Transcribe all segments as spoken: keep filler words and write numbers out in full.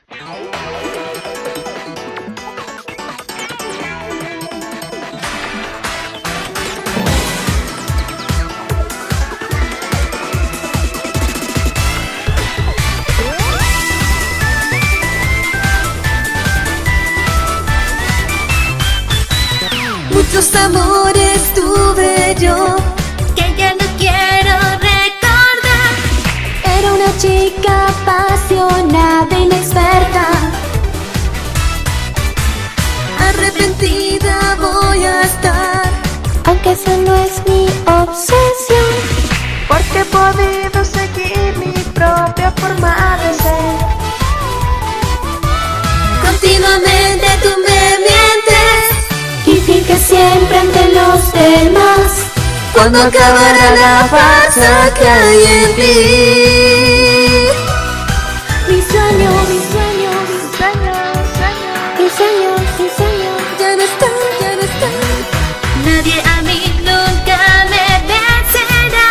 Muchos amores tuve yo que ya no quiero recordar. Era una chica apasionada, inexperta. Arrepentida voy a estar, aunque esa no es mi obsesión, porque he podido seguir mi propia forma de ser. Continuamente tú me mientes y finges siempre ante los demás. ¿Cuándo acabará la farsa que hay en ti? Mi sueño, mi sueño, Mi sueño, sueño, mi sueño, mi sueño Ya no está, ya no está. Nadie a mí nunca me vencerá.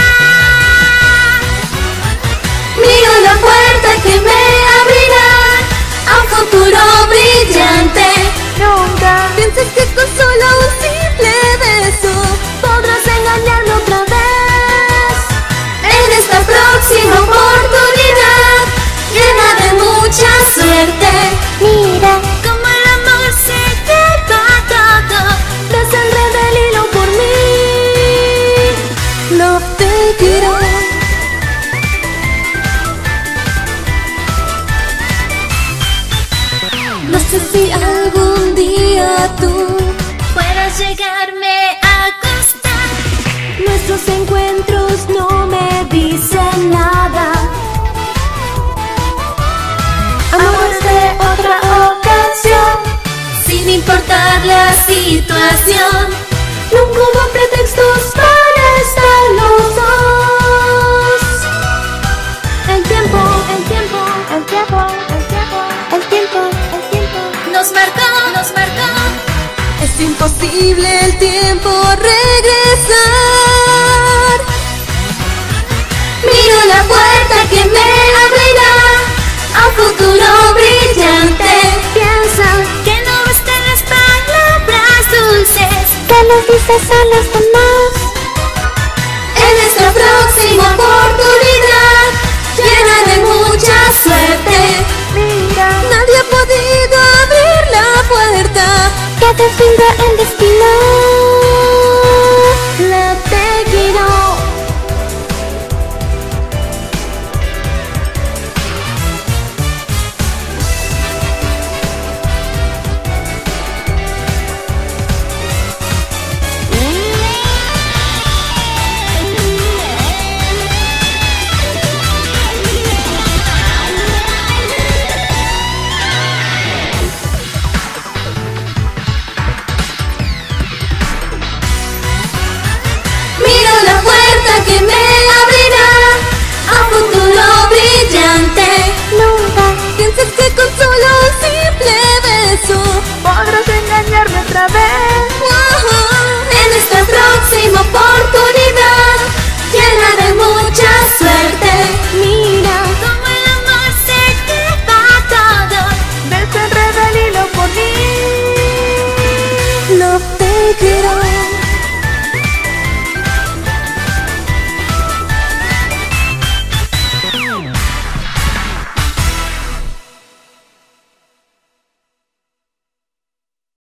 Miro la puerta que me abrirá a un futuro brillante. nunca Piensas que con solo un simple beso podrás engañarme otra vez. en esta próxima oportunidad llena de mucha suerte. Mira, Como el amor se lleva todo. desenreda el hilo por mí. No te quiero. No sé si algún día tú Puedas llegarme a gustar. nuestros encuentros no me dicen nada. Amores de otra ocasión, sin importar la situación. nunca hubo pretextos para estar los dos. El tiempo, el tiempo, el tiempo, el tiempo, el tiempo, el tiempo Nos marcó, nos marcó. Es imposible el tiempo regresar. Miro la puerta que me abrirá a un futuro brillante. Piensa Que no bastan las palabras dulces. que les dices a los demás.